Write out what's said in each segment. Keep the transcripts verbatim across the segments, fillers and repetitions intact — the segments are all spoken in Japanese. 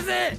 ぜ。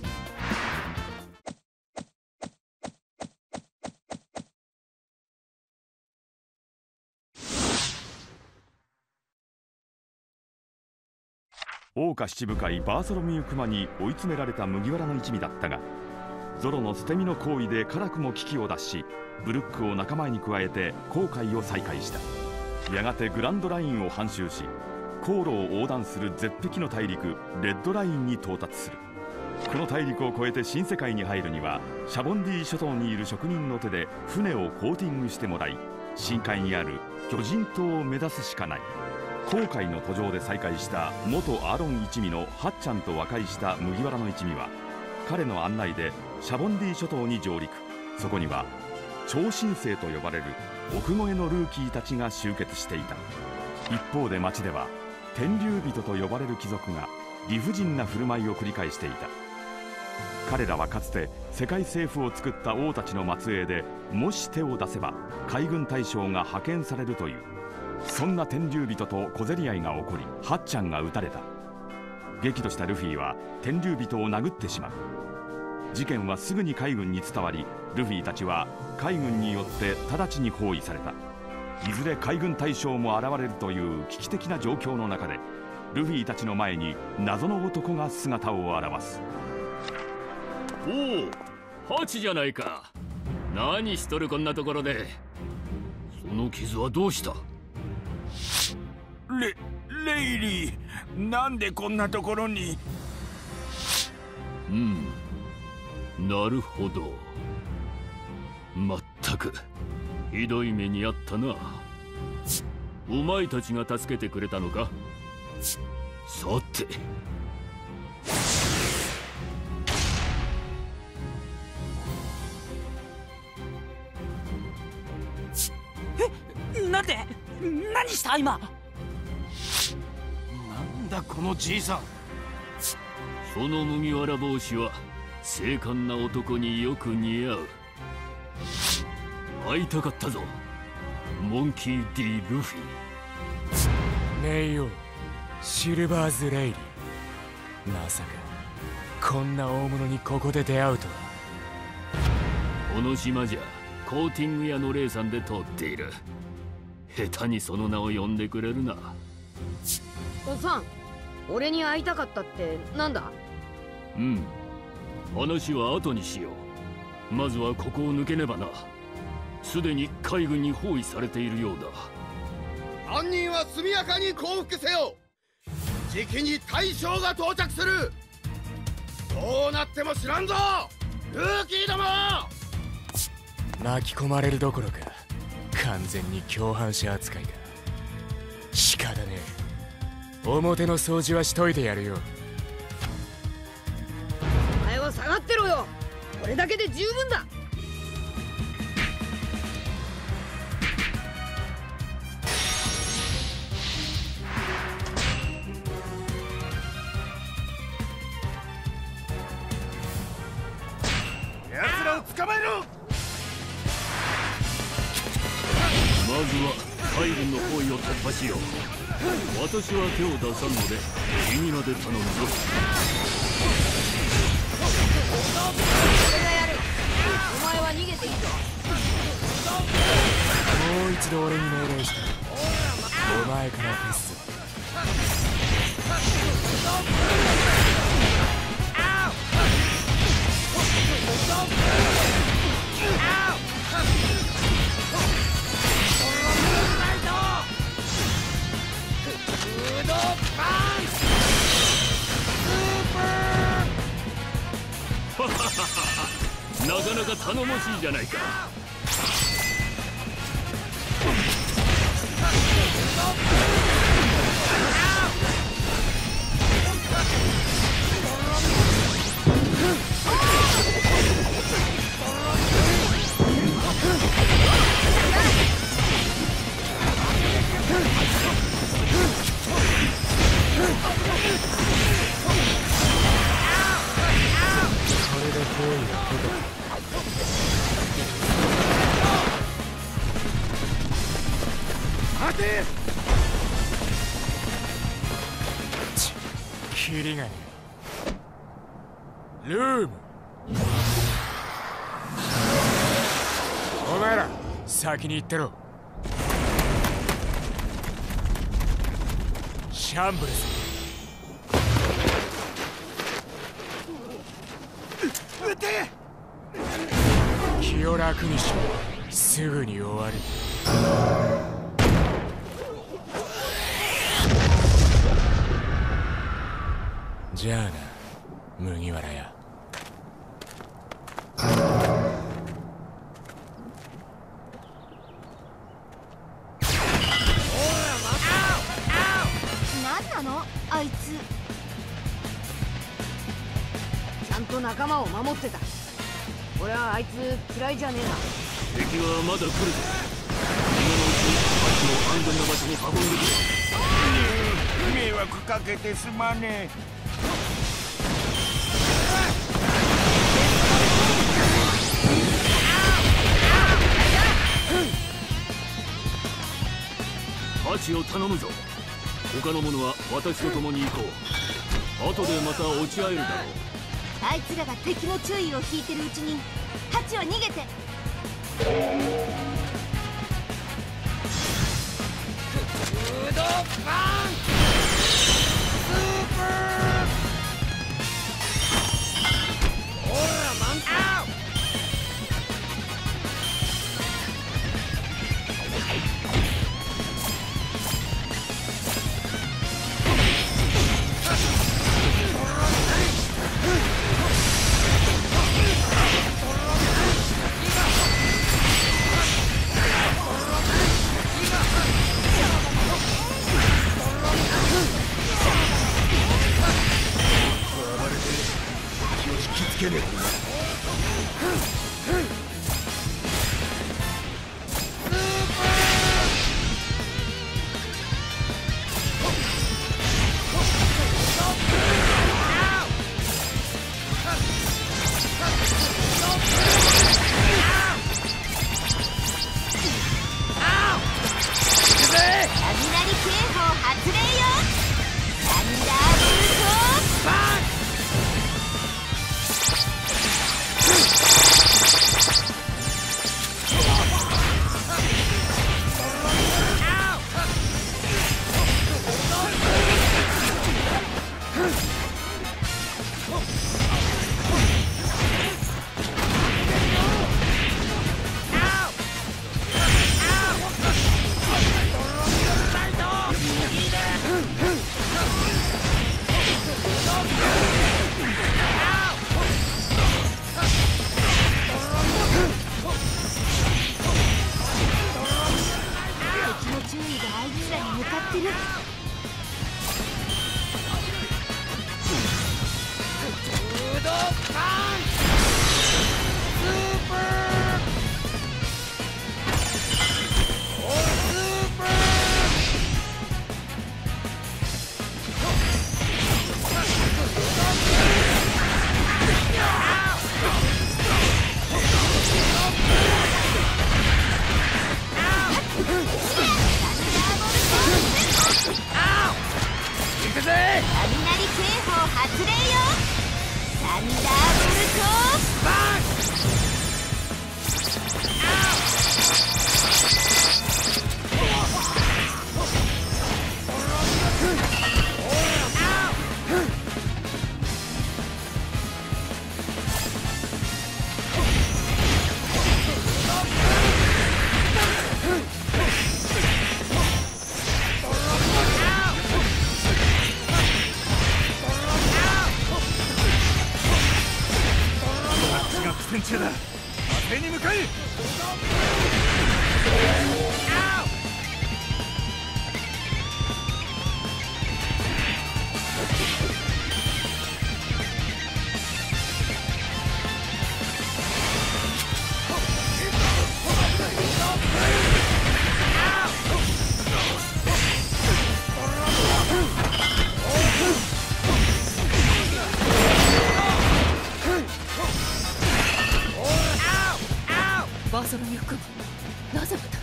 桜花七部会バーソロミュー・クマに追い詰められた麦わらの一味だったが、ゾロの捨て身の行為で辛くも危機を脱し、ブルックを仲間に加えて航海を再開した。やがてグランドラインを半周し、航路を横断する絶壁の大陸レッドラインに到達する。この大陸を越えて新世界に入るには、シャボンディ諸島にいる職人の手で船をコーティングしてもらい、深海にある巨人島を目指すしかない。航海の途上で再会した元アーロン一味のハッチャンと和解した麦わらの一味は、彼の案内でシャボンディ諸島に上陸。そこには超新星と呼ばれる億超えのルーキーたちが集結していた。一方で町では天竜人と呼ばれる貴族が理不尽な振る舞いを繰り返していた。彼らはかつて世界政府を作った王たちの末裔で、もし手を出せば海軍大将が派遣されるという。そんな天竜人と小競り合いが起こり、ハッチャンが撃たれた。激怒したルフィは天竜人を殴ってしまう。事件はすぐに海軍に伝わり、ルフィたちは海軍によって直ちに包囲された。いずれ海軍大将も現れるという危機的な状況の中で、ルフィたちの前に謎の男が姿を現す。 おお、ハチじゃないか。何しとるこんなところで。その傷はどうした？ レレイリー、なんでこんなところに。 うん、なるほど。まったくひどい目にあったな。お前たちが助けてくれたのか？さて、 え、なんで？何した今？ なんだこのじいさん。 その麦わら帽子は精悍な男によく似合う。会いたかったぞ、モンキー D ルフィ。 ねえよ、シルバーズ・レイリー。まさかこんな大物にここで出会うとは。 この島じゃコーティング屋のレイさんで通っている。下手にその名を呼んでくれるな。 おさん、俺に会いたかったってなんだ？ うん、話は後にしよう。まずはここを抜けねばな。すでに海軍に包囲されているようだ。 犯人は速やかに降伏せよ。じきに大将が到着する。どうなっても知らんぞ、ルーキーども。 巻き込まれるどころか完全に共犯者扱いか。仕方ねえ、表の掃除はしといてやるよ。 お前は下がってろよ。これだけで十分だ。 奴らを捕まえろ。 まずは海軍の包囲を突破しよう。私は手を出さんので君まで頼むぞ。 俺がやる。お前は逃げていいぞ。 もう一度俺に命令したらお前からフェス。 なかなか頼もしいじゃないか。 これで包囲が解けた。 待て。 ち、キリがねルーム。お前ら先に行ってろ。シャンブルス。 撃て。 気を楽にしろ。すぐに終わる。じゃあな、麦わら屋。 何なのあいつ。ちゃんと仲間を守ってた。俺はあいつ嫌いじゃねえな。 敵はまだ来るぞ。今のうちにあっちの安全な場所に運んでくれ。 迷惑かけてすまねえ。 ハチを頼むぞ。他の者は私と共に行こう。後でまた落ち合えるだろう。 あいつらが敵の注意を引いてるうちにハチは逃げて。 フードバンスーパー。ほらマンアウ。 けねえ。 雷警報発令よ。サンダーボルトバン。 バーサロミュ君、なぜまた。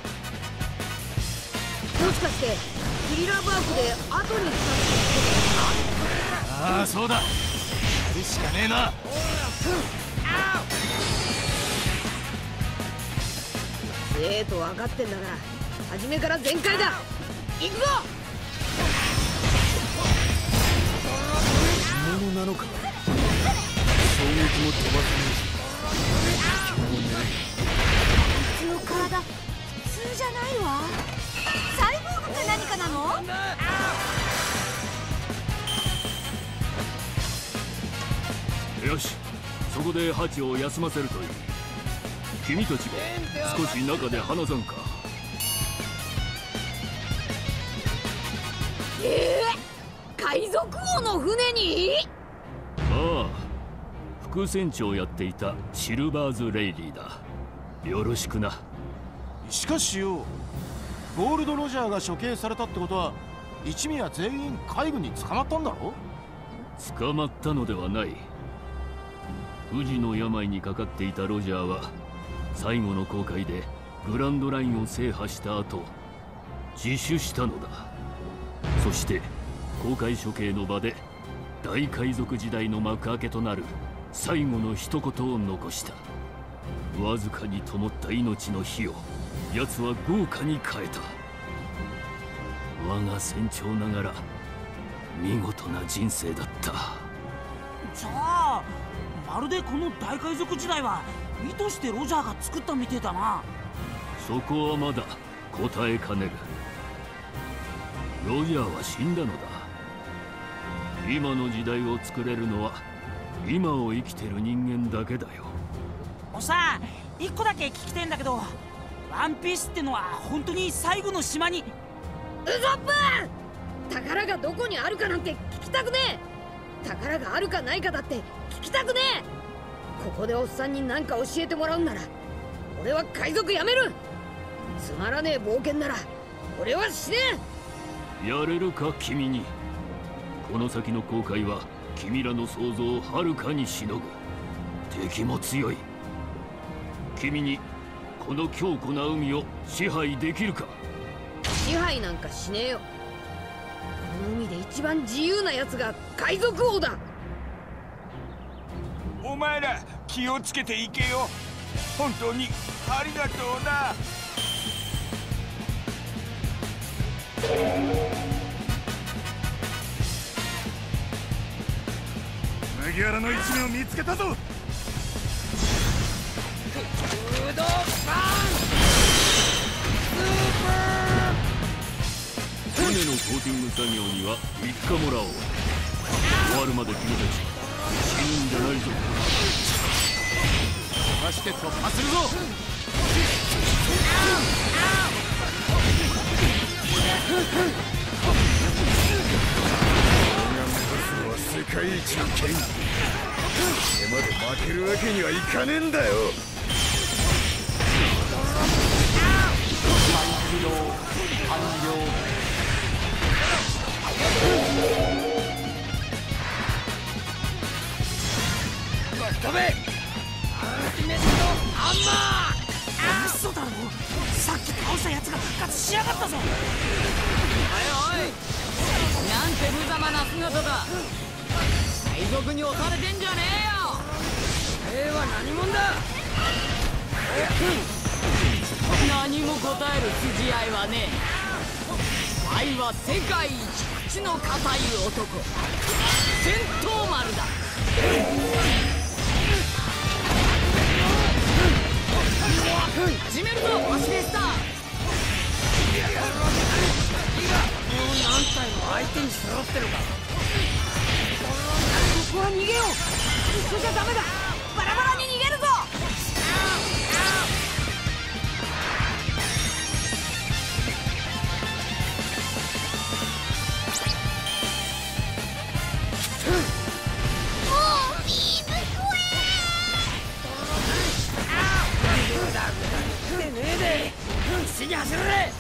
もしかしてゲリラバークで後に来たって。 ああそうだ。ゲるしかねえな。 強えと分かってんだから初めから全開だ。行くぞ。 本物なのか。衝撃も飛ばさねえし気もねこいつの体普通じゃないわ。サイボーグって何かなの？ よし、そこでハチを休ませるといい。君たちも少し中で話さんか。 ええー、海賊王の船に？ ああ、副船長やっていたシルバーズ・レイリーだ。よろしくな。 しかしよ、ゴールド・ロジャーが処刑されたってことは一味は全員海軍に捕まったんだろ？ 捕まったのではない。不治の病にかかっていたロジャーは最後の航海でグランドラインを制覇した後自首したのだ。そして航海処刑の場で大海賊時代の幕開けとなる最後の一言を残した。わずかに灯った命の火を奴は豪華に変えた。我が船長ながら見事な人生だった。 じゃあまるでこの大海賊時代は意図してロジャーが作ったみてえだな。 そこはまだ答えかねる。ロジャーは死んだのだ。今の時代を作れるのは今を生きてる人間だけだよ。 おさ一個だけ聞きてえんだけど、ワンピースってのは本当に最後の島に？ ウソップ！宝がどこにあるかなんて聞きたくねえ。宝があるかないかだって聞きたくねえ。ここでおっさんに何か教えてもらうんなら俺は海賊やめる。つまらねえ冒険なら俺は死ねえ。やれるか君に。この先の航海は君らの想像をはるかにしのぐ。敵も強い。君にこの強固な海を支配できるか？ 支配なんかしねえよ。この海で一番自由なやつが海賊王だ。 お前ら気をつけていけよ。本当にありがとうな。 麦わらの一味を見つけたぞ。 空洞バーン船のコーティング作業にはみっかもらおう。終わるまで君たち死ぬんじゃないぞ。 飛ばして突破するぞ。世界一の剣。これまで負けるわけにはいかねえんだよ。再起動完了。飛べ！アルティメットハンマー！ 嘘だろ、さっき倒したやつが復活しやがったぞ。 おいおい、なんて無様な姿だ。海賊に押されてんじゃねえよ。兵は何者だ。何も答える筋合いはねえ。愛は世界一口の固い男、戦闘丸だ。始めるぞマシベスター。もう何体も相手に揃ってるか。ここは逃げよう。一緒じゃダメだ。バラバラに逃げるぞ。必死に走られ。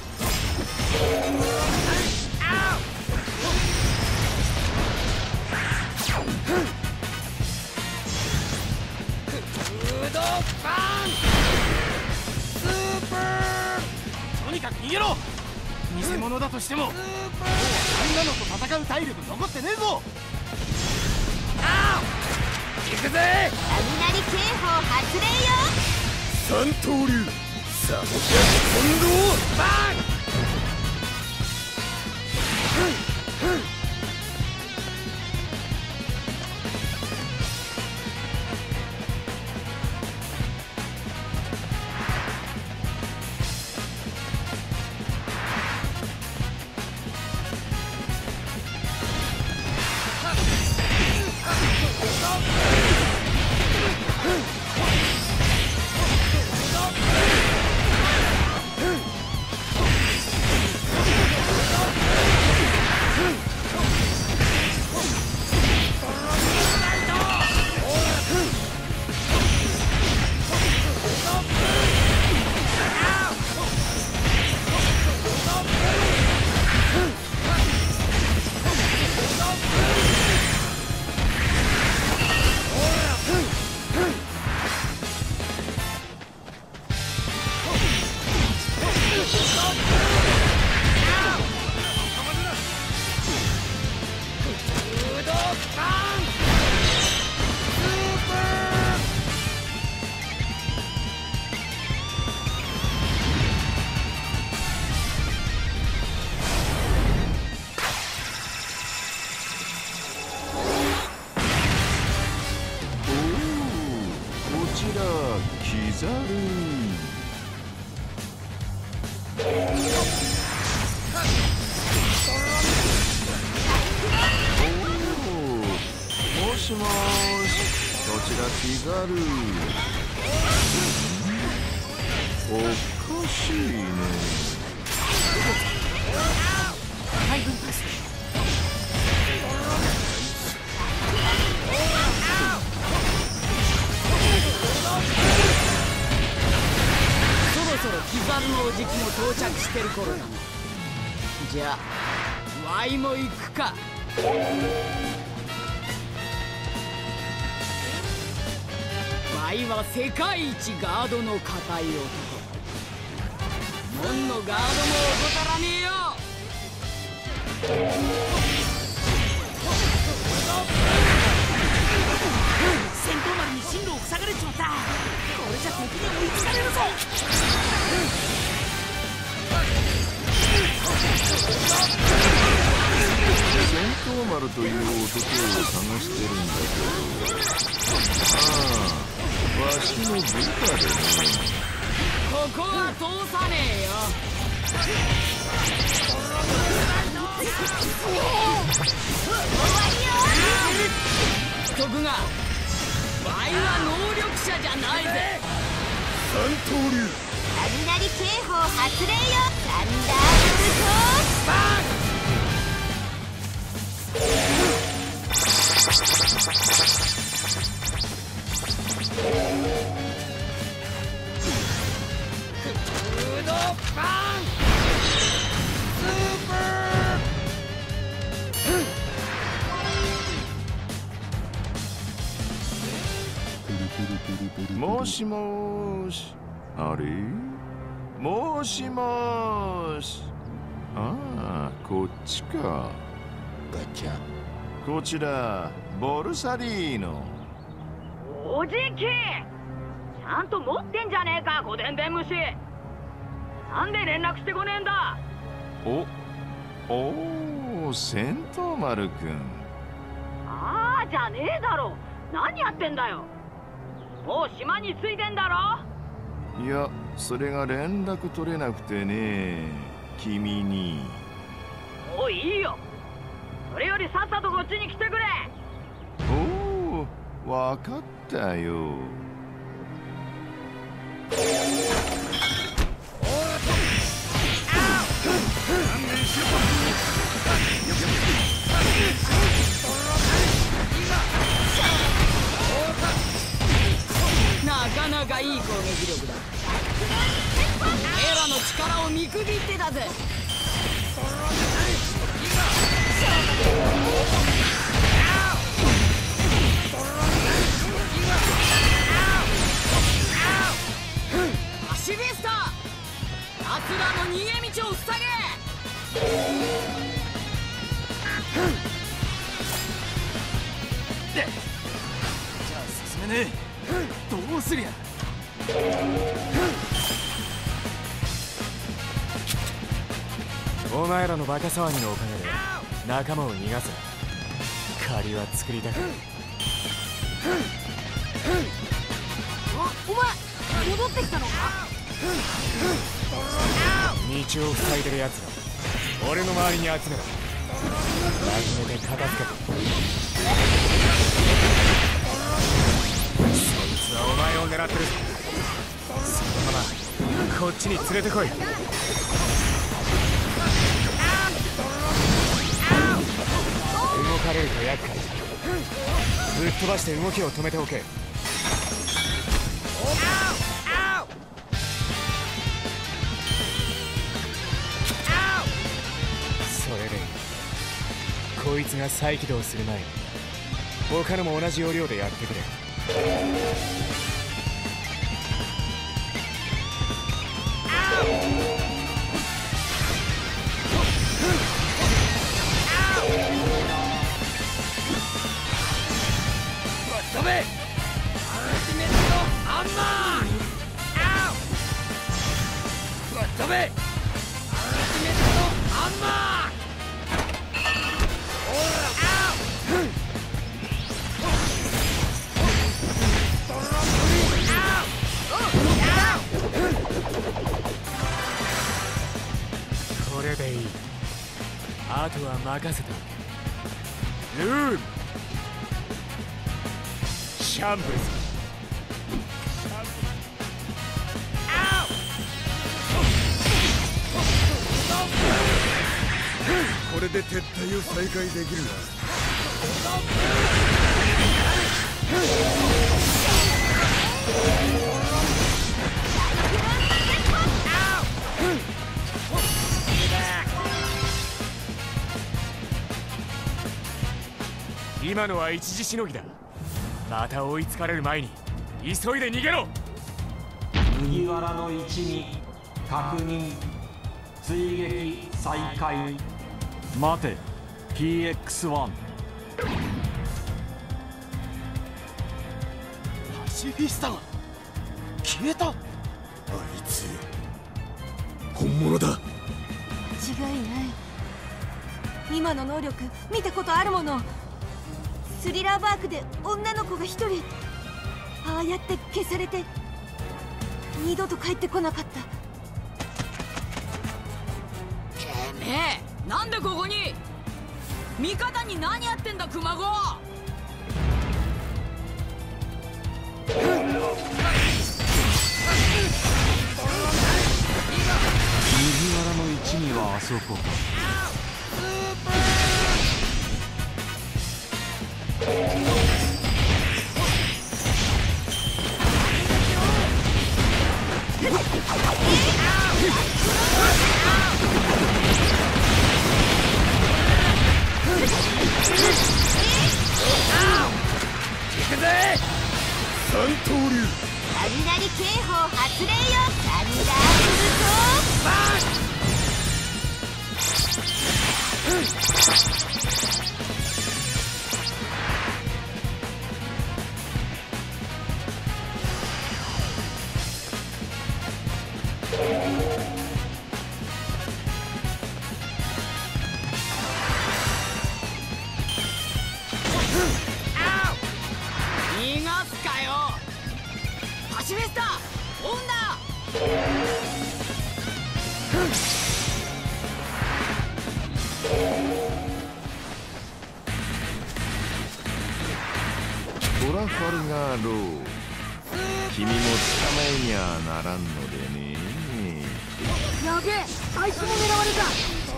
フードバーンスーパー。とにかく逃げろ。偽物だとしてももうあんなのと戦う体力残ってねえぞ。ああ行くぜ。 雷警報発令よ。 三刀流サボキャス近藤バン。 してる頃だな。じゃあワイも行くか。ワイは世界一ガードの固い男。門のガードも怠らねえよ。戦闘丸に進路を塞がれちまった。これじゃ敵に追いつかれるぞ。 戦闘丸という男を探してるんだけど、ああ、わしの部下でね。 ここは通さねえよ。徳が、ワイは能力者じゃないぜ。 三刀流雷警報発令よ。サンダーブルトバン。 フードバンスーパー。もしもーし。あれ？もしもーし。ああ、こっちか。ガチャ。こちらボルサリーノ。 おじき、ちゃんと持ってんじゃねえか、ゴデンデン虫。なんで連絡してこねえんだ。 おおー、戦闘丸くん。 ああじゃねえだろ。何やってんだよ。もう島に着いてんだろ。 いや、それが連絡取れなくてね、君に。 もういいよ。それよりさっさとこっちに来てくれ。 おお、わかったよ。 なかなかいい攻撃力だ。エラの力を見くびってだぜ。アシビスター、奴らの逃げ道を塞げ。じゃあねえ。どうすりゃ。 お前らのバカ騒ぎのおかげで仲間を逃がせ。借りは作りたくない。 お前戻ってきたのか。 道を塞いでるやつら俺の周りに集めろ。まとめて片付けて。そいつはお前を狙ってる。そのままこっちに連れてこい。動かれると厄介。ぶっ飛ばして動きを止めておけ。それでいい。こいつが再起動する前に他のも同じ要領でやってくれ。 飛べ！アルティメットアンマー！飛べ！アルティメットアンマー！ これでいい。あとは任せておけ。ルームシャンブルズ。 これで撤退を再開できるな。 今のは一時しのぎだ。また追いつかれる前に急いで逃げろ。 麦わらの一味確認。追撃再開。待て ピーエックスワン。 パシフィスタが消えた。あいつ本物だ。 違いない。今の能力見たことあるもの。スリラーバークで女の子が一人ああやって消されて二度と帰ってこなかった。 てめえなんでここに。味方に何やってんだ熊子。 麦わらの一味はあそこか。 行くぜ三刀流。 雷警報発令よ。サンダーブルトバーン。 逃がすかよ。パシフィスタ追うんだ。 トラファルガーロー、君も捕まえにゃならんのでね。 やべえ、あいつも狙われた。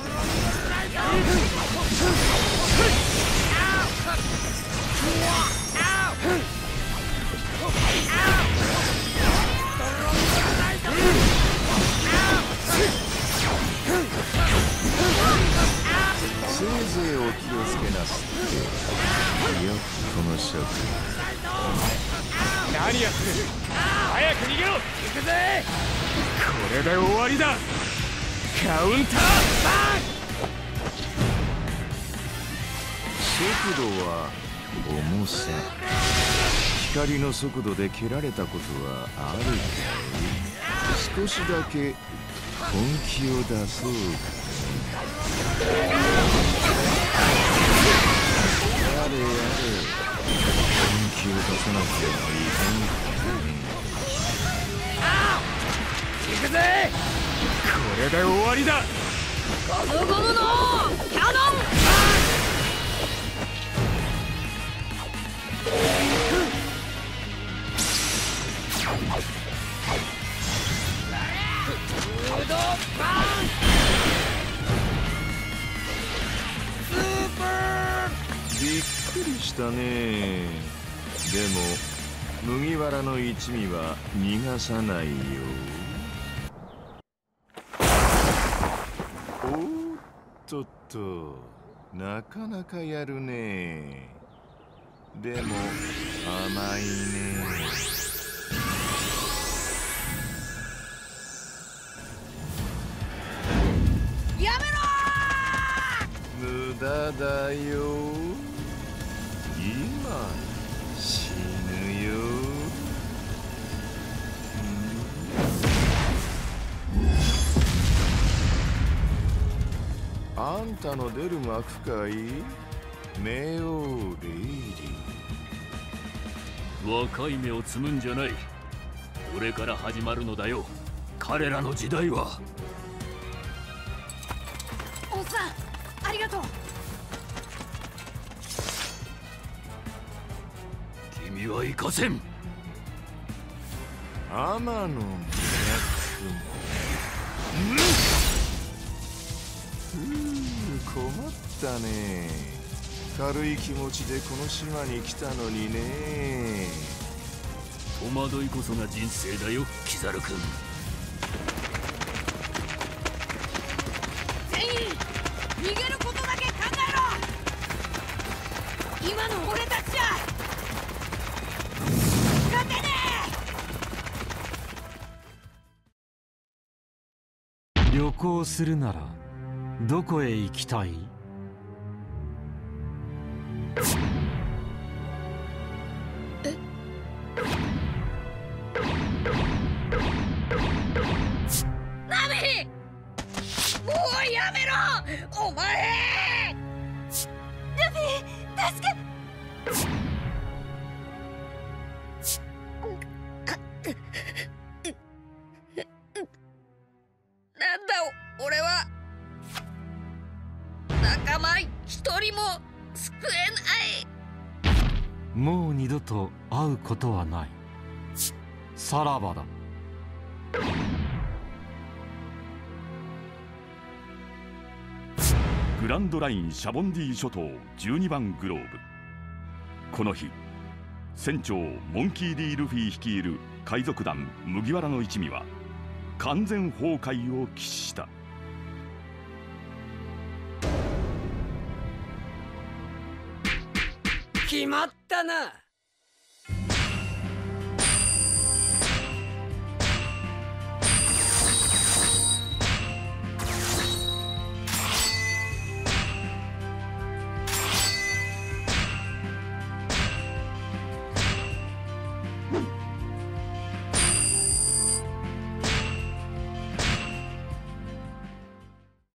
せいぜいお気をつけなすってよっこの職。 何やってる。早く逃げろ。行くぜ。これで終わりだ。カウンターバーン。 速度は重さ、 光の速度で蹴られたことはあるかい？少しだけ本気を出そうか。やれやれ、本気を出さなくてはいかんかね。 行くぜ。 これで終わりだ。 ゴムゴムのキャノン。 フードパンスーパー。 びっくりしたね。でも麦わらの一味は逃がさないよ。おっとっと、なかなかやるね。でも甘いね。 やめろー！無駄だよ。今死ぬよ。あんたの出る幕かい？冥王レイリー。若い芽を摘むんじゃない。これから始まるのだよ、彼らの時代は。 おっさん、ありがとう。 君は行かせん。 天の脈も。ふう、困ったね。軽い気持ちでこの島に来たのにね。 戸惑いこそが人生だよ、キザル君。 全員逃げることだけ考えろ。今の俺たちじゃ勝てねえ。旅行するならどこへ行きたい？ え？ ナミ！もうやめろ！お前！ ルフィ、助け！ なんだ俺は。仲間一人も救えない。 もう二度と会うことはない。さらばだ。 グランドラインシャボンディ諸島じゅうにばんグローブ。この日、船長モンキー・ディ・ルフィ率いる海賊団麦わらの一味は完全崩壊を喫した。 決まったな。